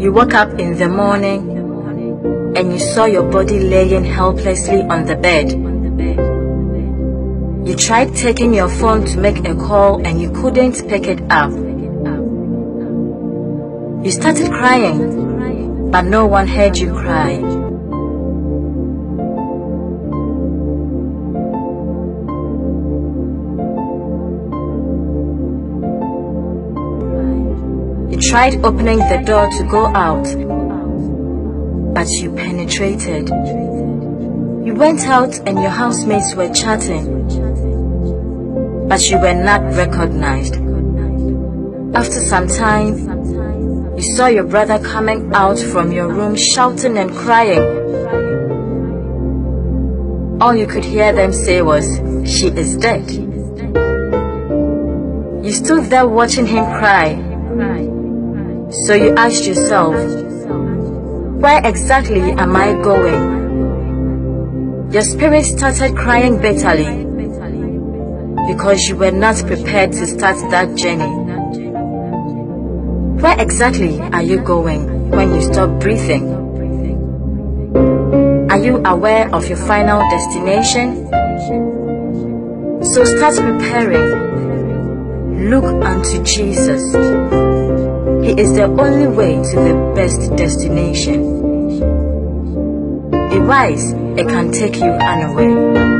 You woke up in the morning and you saw your body laying helplessly on the bed. You tried taking your phone to make a call and you couldn't pick it up. You started crying, but no one heard you cry. You tried opening the door to go out, but you penetrated. You went out and your housemates were chatting, but you were not recognized. After some time, you saw your brother coming out from your room shouting and crying. All you could hear them say was, "She is dead." You stood there watching him cry. So you asked yourself, where exactly am I going? Your spirit started crying bitterly because you were not prepared to start that journey. Where exactly are you going when you stop breathing? Are you aware of your final destination? So start preparing. Look unto Jesus. He is the only way to the best destination. Be wise, it can take you unaware.